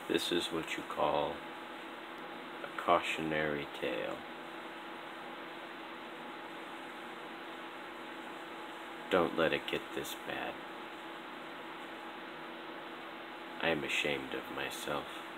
This is what you call a cautionary tale. Don't let it get this bad. I am ashamed of myself.